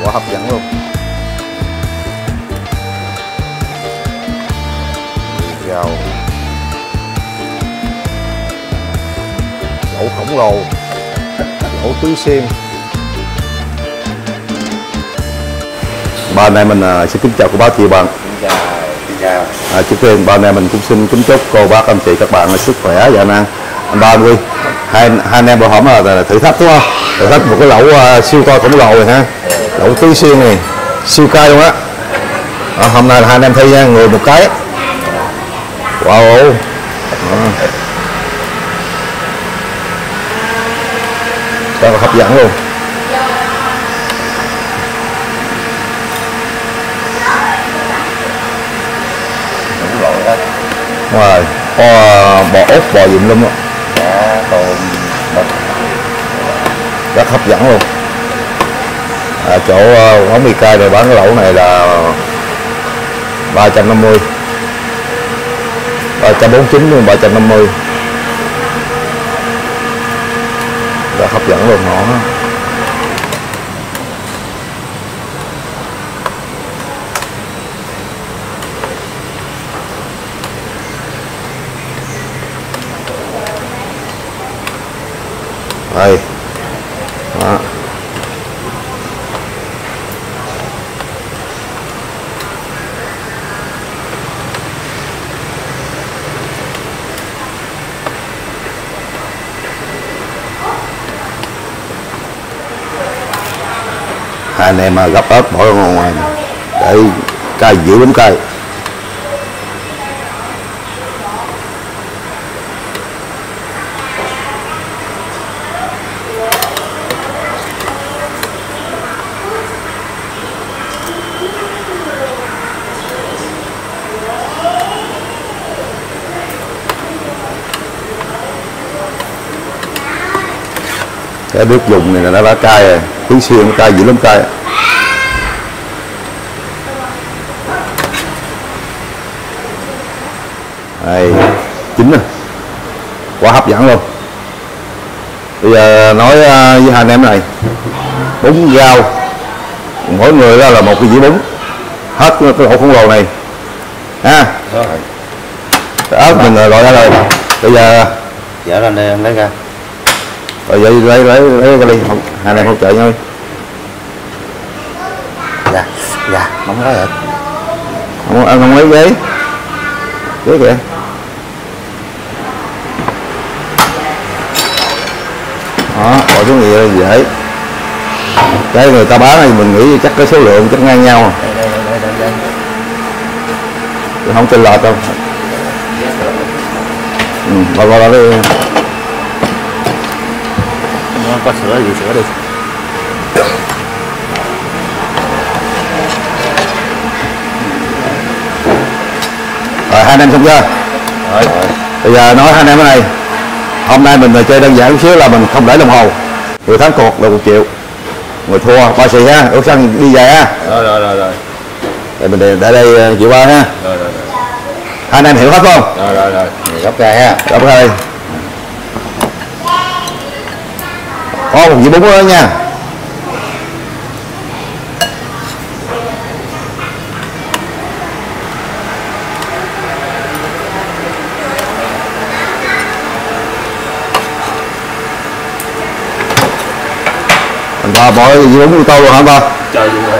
quá hấp dẫn luôn. Gào lẩu khổng lồ, lẩu tứ xuyên. Ba anh em mình xin kính chào cô bác chị bạn. Xin chào. Trước tiên ba anh em mình cũng xin kính chúc cô bác anh chị các bạn sức khỏe và an năng. Anh Ba anh Huy, hai anh em bữa hổm là thử thách đúng không? Thử thách một cái lẩu siêu to khổng lồ này ha, lẩu tứ xuyên này siêu cay luôn á. Hôm nay là hai anh em thi nha, người một cái. Wow. Rất là hấp dẫn luôn. Đúng rồi đó. Ngoài có bò ốc, bò gì luôn á. Dạ, tôm mực. Rất hấp dẫn luôn. Chỗ quán mì cay này bán cái lẩu này là 350, 349 luôn, 350. Rất hấp dẫn luôn nó. Đây. Đó. Hai anh em gấp ớt bỏ ra ngoài để cay dữ lắm cay. Cái nước dùng này là nó đã cay rồi, tứ xuyên cay dữ lắm cay. Đây, chín nè, quá hấp dẫn luôn. Bây giờ nói với hai anh em này, bún rau, mỗi người đó là một cái dĩa bún, hết cái lẩu khổng lồ này, ha. Cái ớt mình gọi ra rồi. Bây giờ Dạ lên đây em lấy ra. rồi vậy lấy cái ly, hai anh em hỗ trợ nhau. Dạ, dạ, nóng quá rồi. Không lấy ghế kìa. Đó, bỏ xuống gì dễ. Cái người ta bán này mình nghĩ chắc cái số lượng chắc ngang nhau. Đây. Không tin lọt đâu. Vào đi. Có sữa gì sữa đi. Rồi hai anh em xong chưa? Rồi. Bây giờ nói hai anh em cái này. Hôm nay mình chơi đơn giản một xíu là mình không để đồng hồ. Người thắng cột là 1 triệu. Người thua 3 xì ha. Ước xăng đi về ha. Rồi. Rồi mình để đây chịu 3 ha. Rồi. Hai anh em hiểu hết không? Rồi. Gấp ra ha. Gấp ra đây. Có một dĩa bún đó nha. Anh ta bỏ dĩa bún của tôi luôn hả ba? Trời ơi.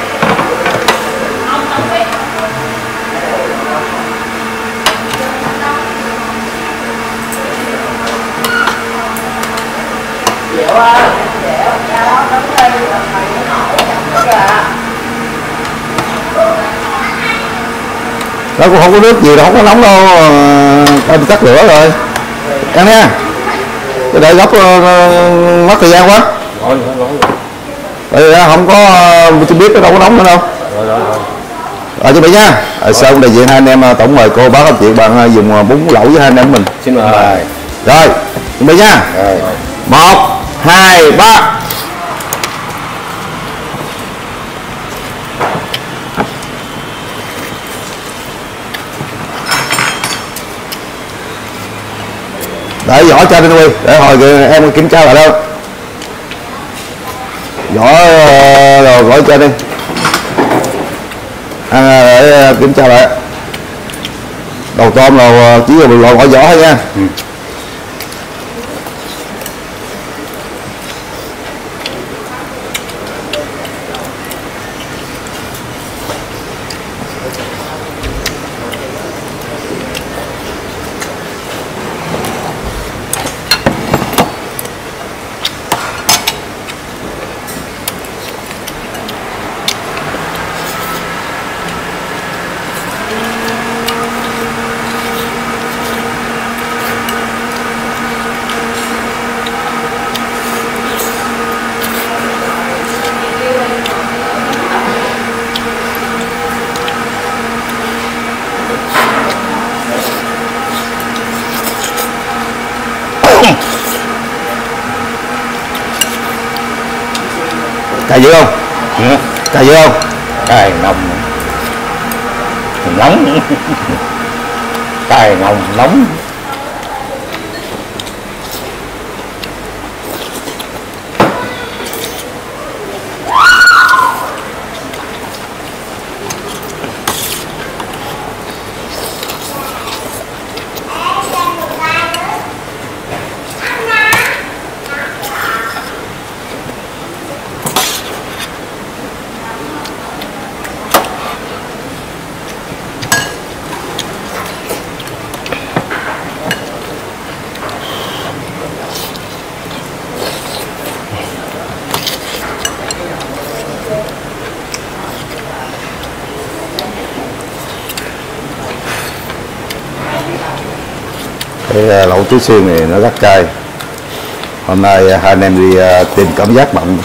Nó cũng không có nước gì đâu, không có nóng đâu, ta bị tắt lửa rồi. Ăn nha. Cái để gấp mất thời gian quá. Tại vì không có tôi biết nó đâu có nóng nữa đâu. Rồi chuẩn bị nha. Xong đại diện hai anh em tổng mời cô bác anh chị bạn dùng bún lẩu với hai anh em mình. Xin mời. Rồi, chuẩn bị nha. 1, 2, 3. Để vỏ cho anh Huy, để hồi em kiểm tra lại đâu. Vỏ đồ gọi cho đi để kiểm tra lại đầu tôm là chỉ là loại vỏ thôi nha. Cài dữ không? Cài dữ không? Cài nồng nóng. Cài nồng nóng. Cái lẩu tứ xuyên này nó rất cay. Hôm nay hai anh em đi tìm cảm giác mặn.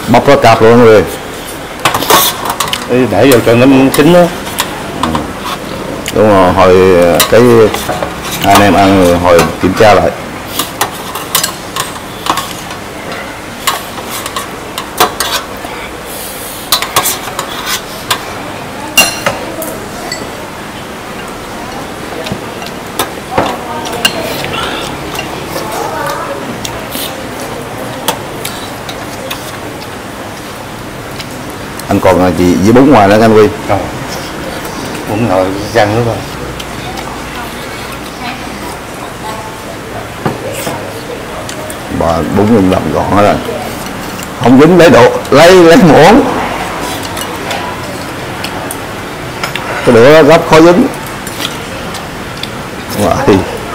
bóc nó cạp luôn rồi. Để vô cho nó chín đó. Đúng rồi, hồi cái anh em ăn rồi hồi kiểm tra lại. Anh còn gì với bún ngoài nữa anh Huy? Không. Bún nồi rang nữa thôi. Bà bún mình làm gọn hết rồi. Không dính lấy muỗng. Cái đũa gấp khó dính. Vậy.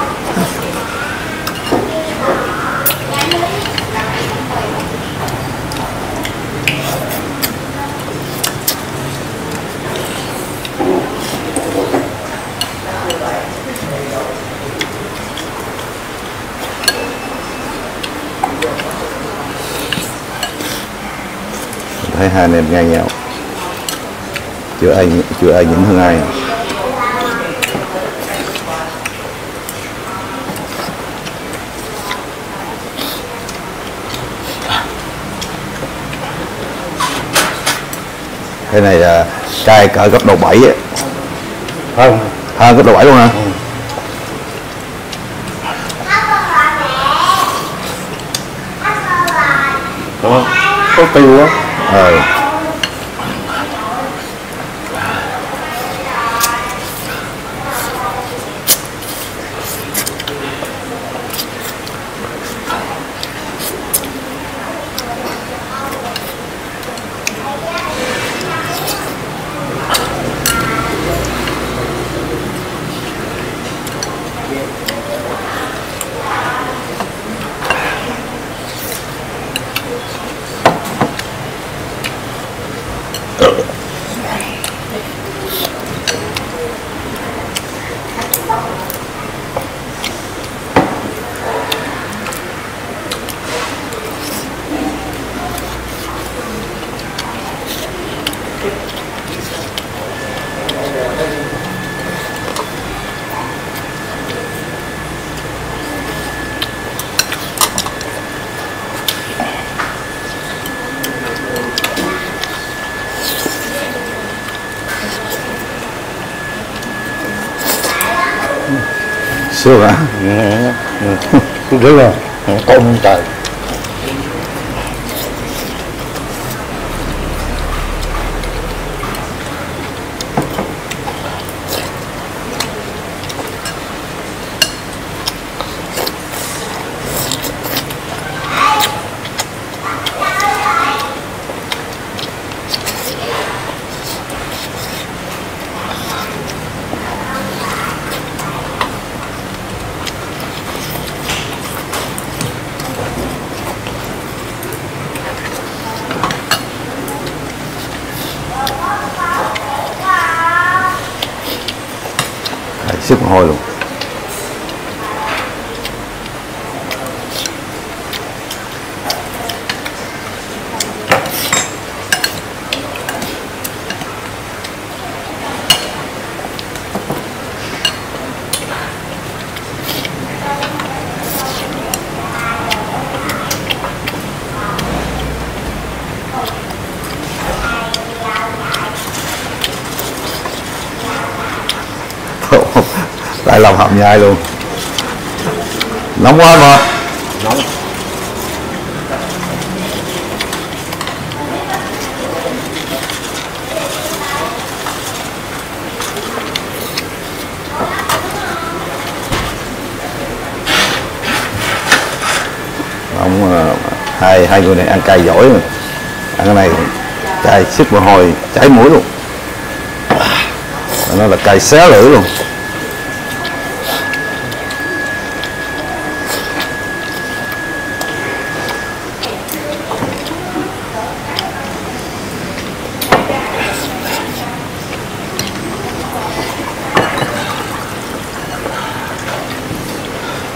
Thấy hai anh em ngang nhau, chưa ai nhỉnh hơn ai. Cái này là cay cỡ cấp độ 7 ấy. Không. Cấp độ 7 luôn hả? Đúng không? Có tiêu á. Sướng hả? Rất là con trời. Sức mồ hôi luôn. Lại lòng hầm nhai luôn. Nóng quá mà. Nóng. Ông hai người này ăn cay giỏi rồi. Ăn cái này cay sức mồ hôi chảy mũi luôn. Nó là cay xé lưỡi luôn.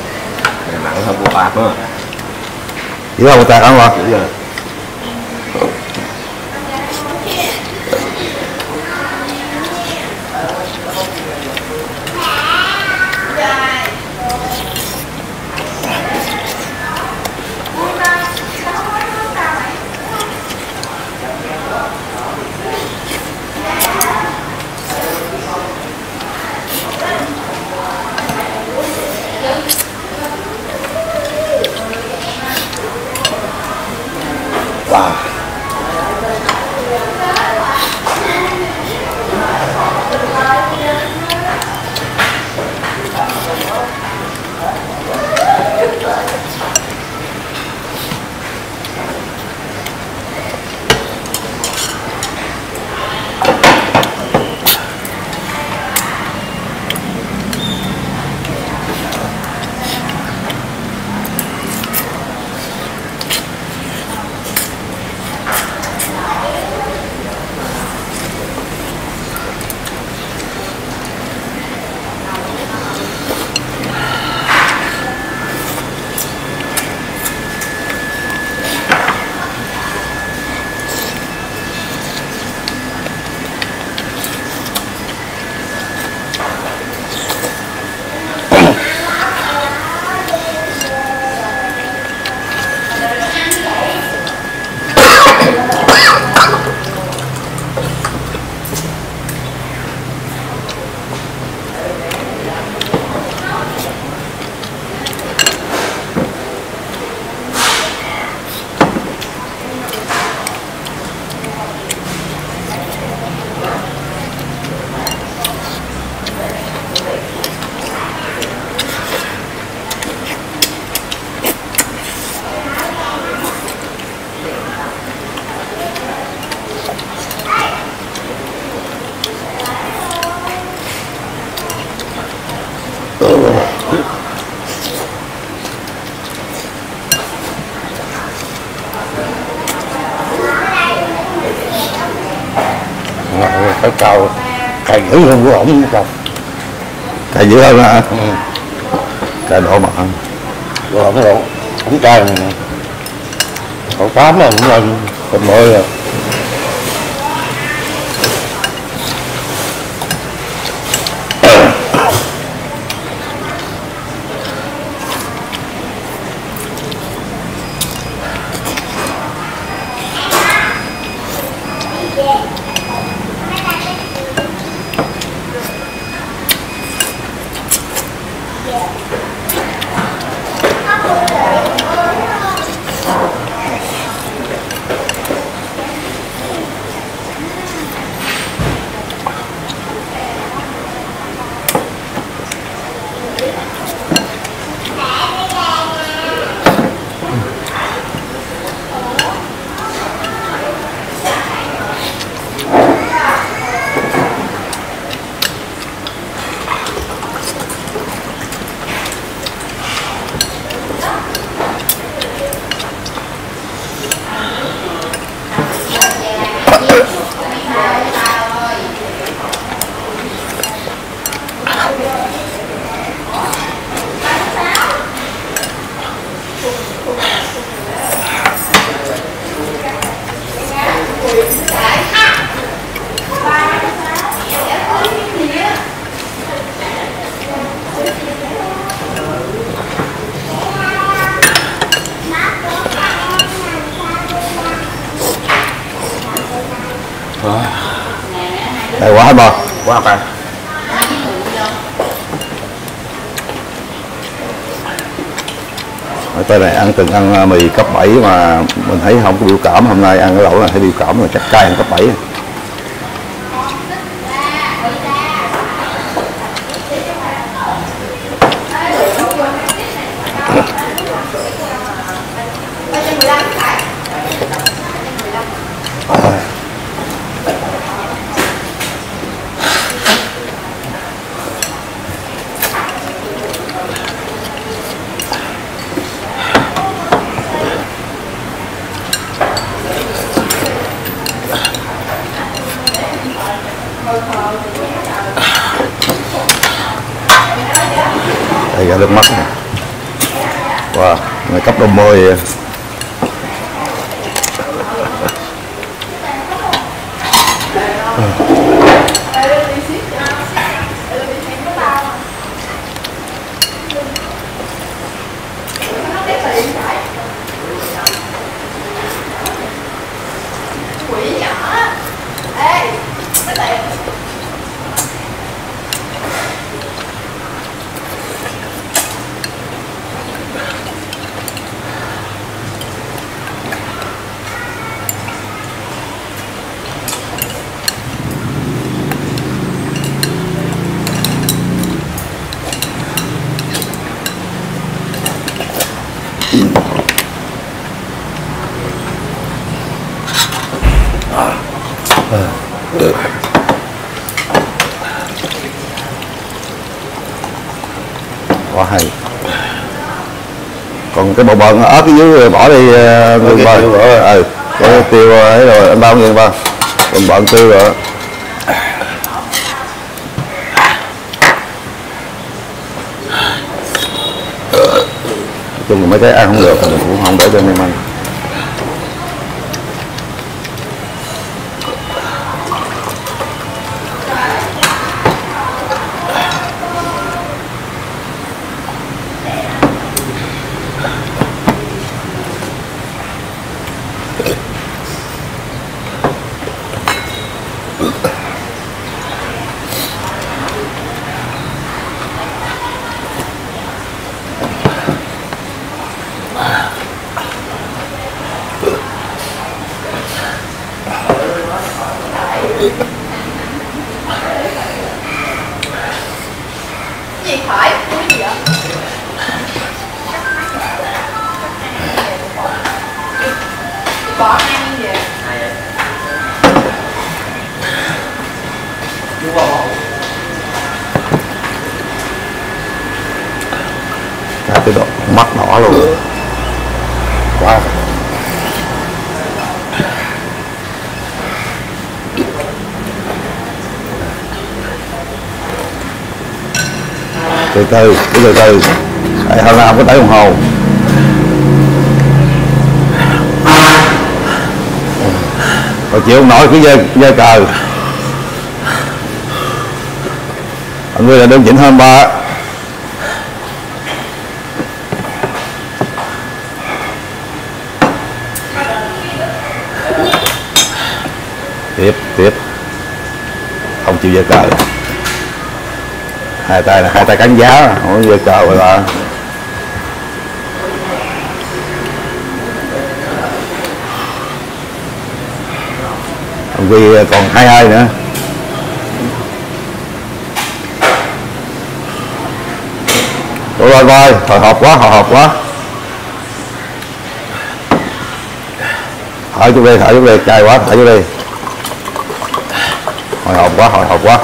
Nặng hơn của bạc nữa. Chỉ là một tạt ăn mà. Đúng rồi. phải cào cày dữ hơn của ổng cào. Cày dữ hơn hả? Ừ. Cày độ mà Của ổng độ ổng cày cậu 8 là cũng lên còn 10 rồi. Đây quá bò. Quá cay. Ở tới này ăn từng ăn mì cấp 7 mà mình thấy không có biểu cảm, hôm nay ăn cái lẩu này thấy biểu cảm là chắc cay hơn cấp 7. Đây ra nước mắt này. Wow, này cấp độ 10 vậy. Quá hay. Còn cái bầu bần ớt cái dưới bỏ đi người ba. Cái tiêu ấy rồi anh bao nhiêu ba. Còn bận tiêu rồi. Chung là mấy cái ăn không được thì mình cũng không để cho anh em ăn. Gì khỏi cái gì vậy? Bỏ ăn về. Cả cái độ mắt đỏ luôn. Quá. từ từ Đây, hôm nay không có tới đồng hồ. Còn chịu không nổi cứ dơ cờ. Mọi người là đơn chỉnh hơn ba. Tiếp không chịu dơ cờ. Hai tay cắn giá, không dơ cờ rồi là vì còn 2-2 nữa. Rồi hồi hộp quá. Thở chút đi, cay quá, thở chút đi. Hồi hộp quá.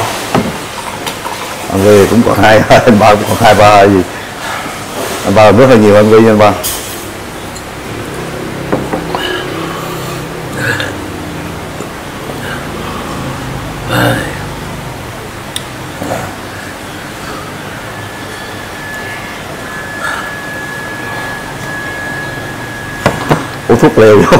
Anh Huy cũng còn 2, anh ba cũng còn 2-3 gì. Anh ba rất là nhiều anh Huy anh ba. Uống thuốc liều vô.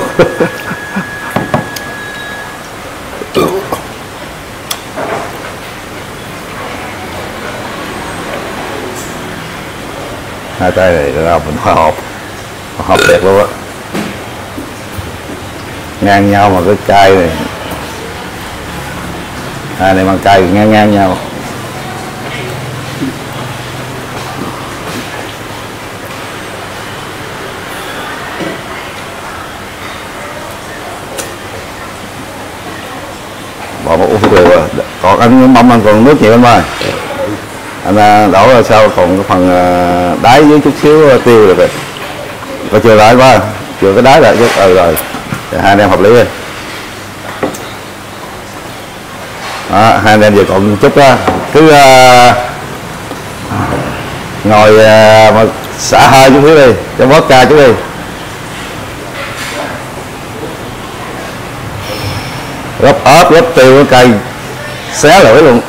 Hai tay này là mình hòa hộp đẹp luôn á, ngang nhau mà cái cay này, hai này bằng cay ngang nhau. Bỏ một uống thuốc liều rồi. Còn anh mong anh còn nước nhiều anh ơi. Anh đổ ra sau còn cái phần đáy với chút xíu tiêu được rồi. Và chưa lại quá, chưa cái đáy lại chứ. Rồi hai anh em hợp lý rồi. Đó, hai anh em giờ còn chút đó, cứ ngồi mà xả hơi chút xíu đi, cho bớt ca chút đi. Gấp ớt, gấp tiêu, cây xé lưỡi luôn.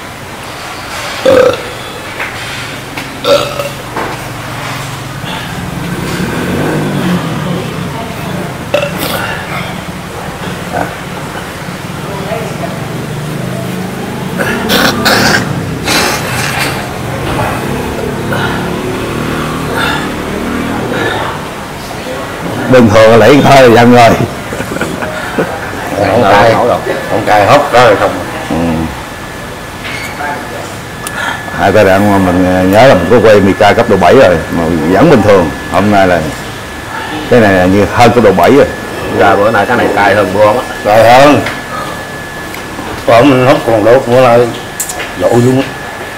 Bình thường lấy hơi là dân rồi. Không cay hốc đó rồi không. Hai tay đạn mình nhớ là mình có quay Mika cấp độ 7 rồi mà vẫn bình thường. Hôm nay là cái này là như hơn cấp độ 7 rồi. Ra bữa nay cái này cay hơn bữa á. Cay hơn. Còn mình hốc còn đốt bữa nay dội luôn á.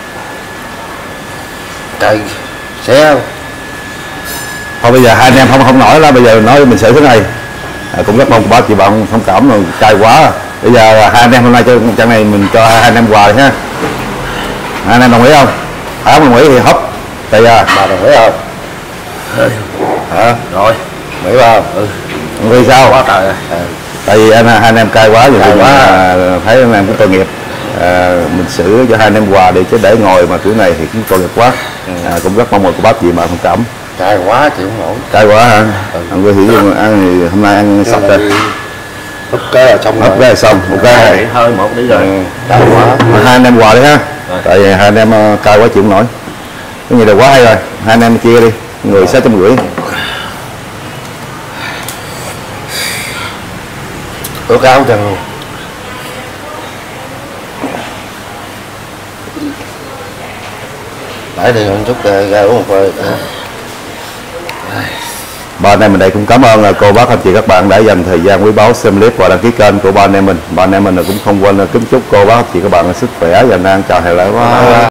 Cay xé. Thôi bây giờ hai anh em không nổi đó, bây giờ nói mình xử thế này. Cũng rất mong bác chị bạn thông cảm rồi, cay quá. Bây giờ hai anh em hôm nay cho trận này mình cho hai anh em quà đi ha. Hai anh em đồng ý không? Phải không đồng ý thì hấp. Tại giờ bà đồng ý không? hả? Rồi, đồng ý không? Vì sao? Quá trời. Tại vì hai anh em cay quá, cay quá. Thấy anh em cũng tội nghiệp. Mình xử cho hai anh em quà đi chứ để ngồi mà kiểu này thì cũng tội nghiệp quá. Cũng rất mong mời cô bác chị mà thông cảm. Cay quá chịu không nổi. Cay quá hả? Anh có hiểu không? Ăn thì hôm nay ăn sạch rồi. Hấp cái là xong rồi. Hấp cái là xong. Ok. Hơi một tí rồi. Cay quá. Hai anh em quà đi ha. Tại vì hai anh em cay quá chịu không nổi. Cái gì là quá hay rồi. Hai anh em chia đi. Người 650. Ủa cao chẳng luôn. Nãy thì một chút ra uống một hơi. Ba anh em mình đây cũng cảm ơn cô bác anh chị các bạn đã dành thời gian quý báu xem clip và đăng ký kênh của ba anh em mình. Ba anh em mình cũng không quên kính chúc cô bác anh chị các bạn sức khỏe và an chào hẹn lại.